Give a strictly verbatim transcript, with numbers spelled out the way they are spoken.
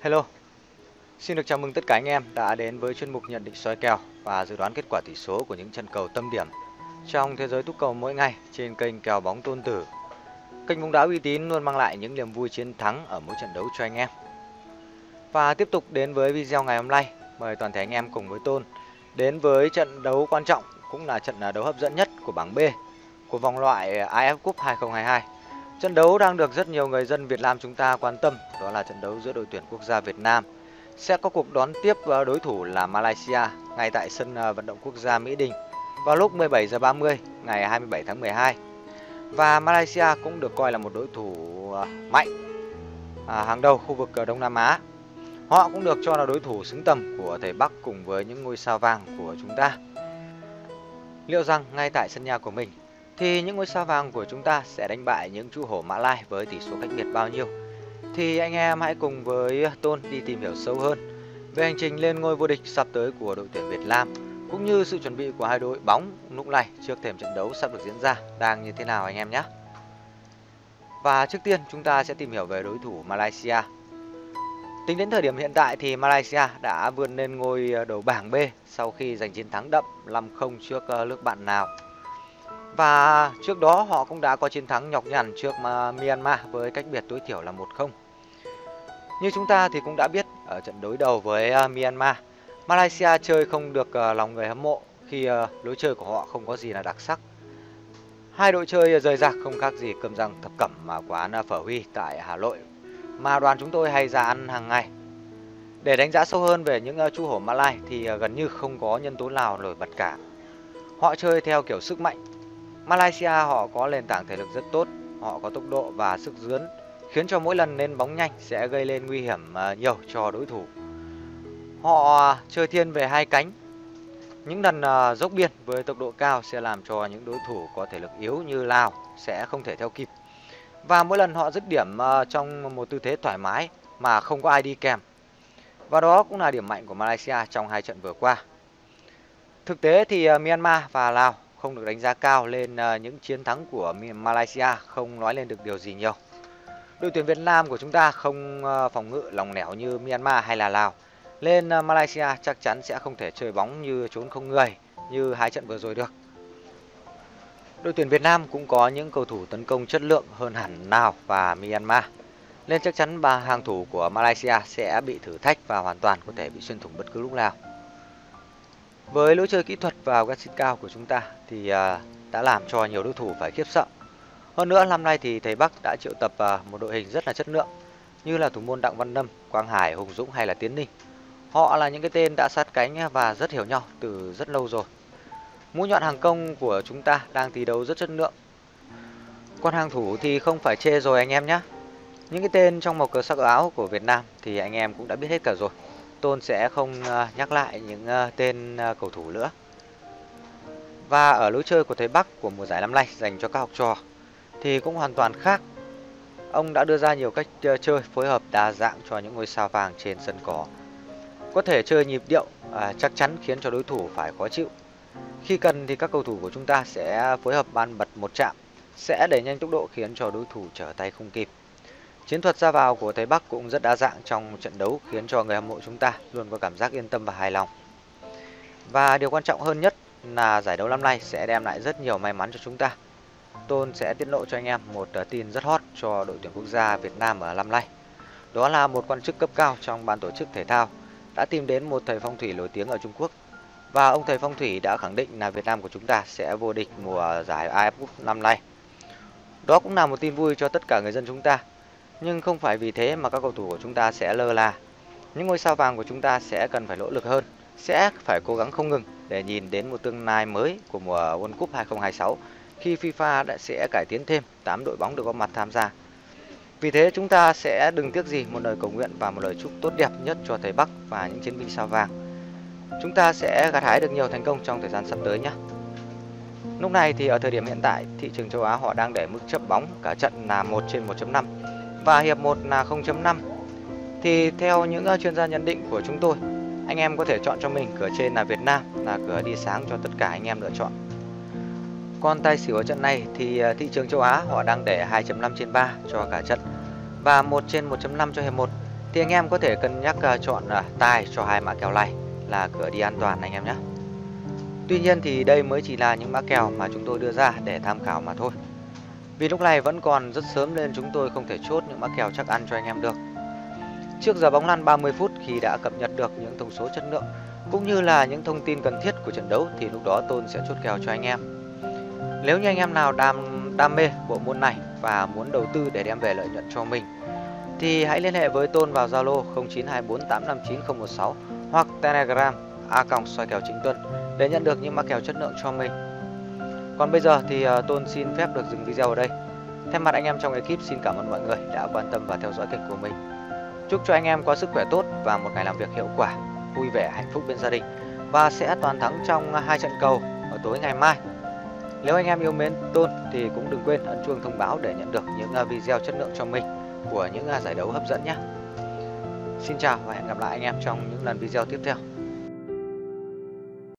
Hello, xin được chào mừng tất cả anh em đã đến với chuyên mục nhận định soi kèo và dự đoán kết quả tỷ số của những trận cầu tâm điểm trong thế giới túc cầu mỗi ngày trên kênh Kèo Bóng Tôn Tử. Kênh bóng đá uy tín luôn mang lại những niềm vui chiến thắng ở mỗi trận đấu cho anh em. Và tiếp tục đến với video ngày hôm nay, mời toàn thể anh em cùng với Tôn đến với trận đấu quan trọng, cũng là trận đấu hấp dẫn nhất của bảng B của vòng loại a ép Cup hai không hai hai. Trận đấu đang được rất nhiều người dân Việt Nam chúng ta quan tâm, đó là trận đấu giữa đội tuyển quốc gia Việt Nam sẽ có cuộc đón tiếp đối thủ là Malaysia ngay tại sân vận động quốc gia Mỹ Đình vào lúc mười bảy giờ ba mươi ngày hai mươi bảy tháng mười hai. Và Malaysia cũng được coi là một đối thủ mạnh à, hàng đầu khu vực Đông Nam Á. Họ cũng được cho là đối thủ xứng tầm của thầy Bắc cùng với những ngôi sao vàng của chúng ta. Liệu rằng ngay tại sân nhà của mình thì những ngôi sao vàng của chúng ta sẽ đánh bại những chú hổ Mã Lai với tỷ số cách biệt bao nhiêu? Thì anh em hãy cùng với Tôn đi tìm hiểu sâu hơn về hành trình lên ngôi vô địch sắp tới của đội tuyển Việt Nam, cũng như sự chuẩn bị của hai đội bóng lúc này trước thềm trận đấu sắp được diễn ra đang như thế nào anh em nhé. Và trước tiên chúng ta sẽ tìm hiểu về đối thủ Malaysia. Tính đến thời điểm hiện tại thì Malaysia đã vươn lên ngôi đầu bảng B sau khi giành chiến thắng đậm năm không trước nước bạn Lào. Và trước đó họ cũng đã có chiến thắng nhọc nhằn trước Myanmar với cách biệt tối thiểu là một không. Như chúng ta thì cũng đã biết ở trận đối đầu với Myanmar, Malaysia chơi không được lòng người hâm mộ khi lối chơi của họ không có gì là đặc sắc. Hai đội chơi rời rạc không khác gì cơm rang thập cẩm mà quán phở Huy tại Hà Nội mà đoàn chúng tôi hay ra ăn hàng ngày. Để đánh giá sâu hơn về những chú hổ Malai thì gần như không có nhân tố nào nổi bật cả. Họ chơi theo kiểu sức mạnh. Malaysia họ có nền tảng thể lực rất tốt, họ có tốc độ và sức dướn, khiến cho mỗi lần lên bóng nhanh sẽ gây lên nguy hiểm nhiều cho đối thủ. Họ chơi thiên về hai cánh. Những lần dốc biên với tốc độ cao sẽ làm cho những đối thủ có thể lực yếu như Lào sẽ không thể theo kịp. Và mỗi lần họ dứt điểm trong một tư thế thoải mái mà không có ai đi kèm. Và đó cũng là điểm mạnh của Malaysia trong hai trận vừa qua. Thực tế thì Myanmar và Lào không được đánh giá cao lên những chiến thắng của Malaysia không nói lên được điều gì nhiều. Đội tuyển Việt Nam của chúng ta không phòng ngự lòng lẻo như Myanmar hay là Lào, nên Malaysia chắc chắn sẽ không thể chơi bóng như trốn không người như hai trận vừa rồi được. Đội tuyển Việt Nam cũng có những cầu thủ tấn công chất lượng hơn hẳn Lào và Myanmar, nên chắc chắn ba hàng thủ của Malaysia sẽ bị thử thách và hoàn toàn có thể bị xuyên thủng bất cứ lúc nào. Với lối chơi kỹ thuật và aggressive cao của chúng ta thì đã làm cho nhiều đối thủ phải khiếp sợ. Hơn nữa năm nay thì thầy Bắc đã triệu tập một đội hình rất là chất lượng như là thủ môn Đặng Văn Lâm, Quang Hải, Hùng Dũng hay là Tiến Ninh. Họ là những cái tên đã sát cánh và rất hiểu nhau từ rất lâu rồi. Mũi nhọn hàng công của chúng ta đang thi đấu rất chất lượng. Còn hàng thủ thì không phải chê rồi anh em nhé. Những cái tên trong màu cờ sắc áo của Việt Nam thì anh em cũng đã biết hết cả rồi. Tôn sẽ không nhắc lại những tên cầu thủ nữa. Và ở lối chơi của thầy Bắc của mùa giải năm nay dành cho các học trò thì cũng hoàn toàn khác. Ông đã đưa ra nhiều cách chơi phối hợp đa dạng cho những ngôi sao vàng trên sân cỏ. Có thể chơi nhịp điệu à, chắc chắn khiến cho đối thủ phải khó chịu. Khi cần thì các cầu thủ của chúng ta sẽ phối hợp ban bật một chạm, sẽ đẩy nhanh tốc độ khiến cho đối thủ trở tay không kịp. Chiến thuật ra vào của thầy Bắc cũng rất đa dạng trong trận đấu, khiến cho người hâm mộ chúng ta luôn có cảm giác yên tâm và hài lòng. Và điều quan trọng hơn nhất là giải đấu năm nay sẽ đem lại rất nhiều may mắn cho chúng ta. Tôn sẽ tiết lộ cho anh em một tin rất hot cho đội tuyển quốc gia Việt Nam ở năm nay. Đó là một quan chức cấp cao trong ban tổ chức thể thao đã tìm đến một thầy phong thủy nổi tiếng ở Trung Quốc. Và ông thầy phong thủy đã khẳng định là Việt Nam của chúng ta sẽ vô địch mùa giải a ép Cup năm nay. Đó cũng là một tin vui cho tất cả người dân chúng ta. Nhưng không phải vì thế mà các cầu thủ của chúng ta sẽ lơ là. Những ngôi sao vàng của chúng ta sẽ cần phải nỗ lực hơn, sẽ phải cố gắng không ngừng để nhìn đến một tương lai mới của mùa World Cup hai không hai sáu, khi FIFA đã sẽ cải tiến thêm tám đội bóng được góp mặt tham gia. Vì thế chúng ta sẽ đừng tiếc gì một lời cầu nguyện và một lời chúc tốt đẹp nhất cho thầy Bắc và những chiến binh sao vàng. Chúng ta sẽ gặt hái được nhiều thành công trong thời gian sắp tới nhé. Lúc này thì ở thời điểm hiện tại, thị trường châu Á họ đang để mức chấp bóng cả trận là một trên một chấm năm và hiệp một là không chấm năm. Thì theo những chuyên gia nhận định của chúng tôi, anh em có thể chọn cho mình cửa trên là Việt Nam, là cửa đi sáng cho tất cả anh em lựa chọn. Còn tài xỉu ở trận này thì thị trường châu Á họ đang để hai chấm năm trên ba cho cả trận và một trên một chấm năm cho hiệp một. thì anh em có thể cân nhắc uh, chọn uh, tài cho hai mã kèo này là cửa đi an toàn anh em nhé. Tuy nhiên thì đây mới chỉ là những mã kèo mà chúng tôi đưa ra để tham khảo mà thôi. Vì lúc này vẫn còn rất sớm nên chúng tôi không thể chốt những mã kèo chắc ăn cho anh em được. Trước giờ bóng lăn ba mươi phút khi đã cập nhật được những thông số chất lượng cũng như là những thông tin cần thiết của trận đấu thì lúc đó Tôn sẽ chốt kèo cho anh em. Nếu như anh em nào đam đam mê bộ môn này và muốn đầu tư để đem về lợi nhuận cho mình thì hãy liên hệ với Tôn vào Zalo không chín hai bốn tám năm chín không một sáu hoặc Telegram a còng soi kèo chính Tuân để nhận được những mã kèo chất lượng cho mình. Còn bây giờ thì uh, Tôn xin phép được dừng video ở đây. Thay mặt anh em trong ekip xin cảm ơn mọi người đã quan tâm và theo dõi kênh của mình. Chúc cho anh em có sức khỏe tốt và một ngày làm việc hiệu quả, vui vẻ, hạnh phúc bên gia đình và sẽ toàn thắng trong hai trận cầu ở tối ngày mai. Nếu anh em yêu mến Tôn thì cũng đừng quên ấn chuông thông báo để nhận được những video chất lượng cho mình của những giải đấu hấp dẫn nhé. Xin chào và hẹn gặp lại anh em trong những lần video tiếp theo.